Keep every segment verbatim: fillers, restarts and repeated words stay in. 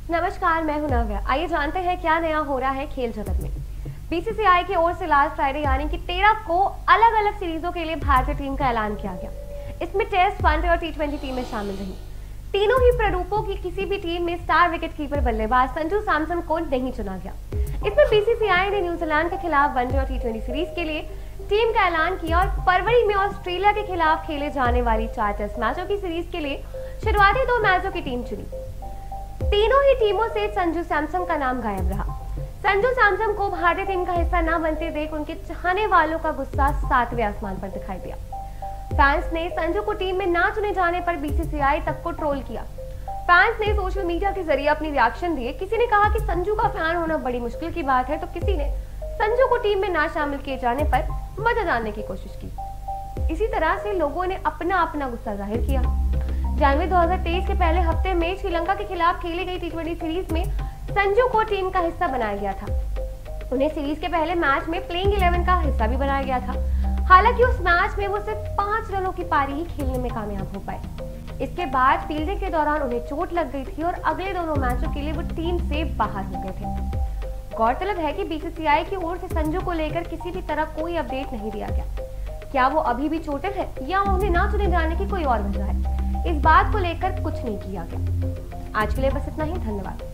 नमस्कार, मैं हूं नव्या। आइए जानते हैं क्या नया हो रहा है खेल जगत में। बीसीसीआई की ओर से लास्ट फ्राइडे यानी कि तेरह को अलग अलग सीरीजों के लिए भारतीय टीम का ऐलान किया गया। इसमें टेस्ट, वनडे और टी ट्वेंटी टीमें शामिल रही। तीनों ही प्रारूपों की किसी भी टीम में स्टार विकेट कीपर बल्लेबाज संजू सैमसन को नहीं चुना गया। इसमें बीसीसीआई ने न्यूजीलैंड के खिलाफ वनडे और टी ट्वेंटी सीरीज के लिए टीम का ऐलान किया और फरवरी में ऑस्ट्रेलिया के खिलाफ खेले जाने वाली चार टेस्ट मैचों की सीरीज के लिए शुरुआती दो मैचों की टीम चुनी। तीनों ही टीमों से संजू सैमसन का नाम गायब रहा। संजू सैमसन को भारतीय टीम का हिस्सा न बनते देख उनके चाहने वालों का गुस्सा सातवें आसमान पर दिखाई दिया। फैंस ने संजू को टीम में ना चुने जाने पर बीसीसीआई तक को ट्रोल किया। फैंस ने सोशल मीडिया के जरिए अपनी रिएक्शन दिए। किसी ने कहा कि संजू का फैन होना बड़ी मुश्किल की बात है, तो किसी ने संजू को टीम में ना शामिल किए जाने पर वजह जानने की कोशिश की। इसी तरह से लोगों ने अपना अपना गुस्सा जाहिर किया। जनवरी दो हज़ार तेईस के पहले हफ्ते में श्रीलंका के खिलाफ खेली गई टी ट्वेंटी सीरीज में संजू को टीम का हिस्सा बनाया गया था। उन्हें सीरीज के पहले मैच में प्लेइंग इलेवन का हिस्सा भी बनाया गया था। हालांकि उस मैच में वो सिर्फ पांच रनों की पारी ही खेलने में कामयाब हो पाए। इसके बाद फील्डिंग के दौरान उन्हें चोट लग गई थी और अगले दोनों मैचों के लिए वो टीम से बाहर हो गए थे। गौरतलब है कि बीसीसीआई की ओर से संजू को लेकर किसी भी तरह कोई अपडेट नहीं दिया गया। क्या वो अभी भी चोटिल है या उन्हें ना चुने जाने की कोई और वजह है, इस बात को लेकर कुछ नहीं किया गया। आज के लिए बस इतना ही। धन्यवाद।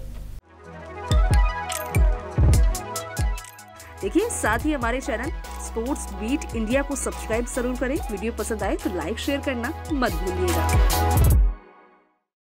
देखिए, साथ ही हमारे चैनल स्पोर्ट्स बीट इंडिया को सब्सक्राइब जरूर करें। वीडियो पसंद आए तो लाइक शेयर करना मत भूलिएगा।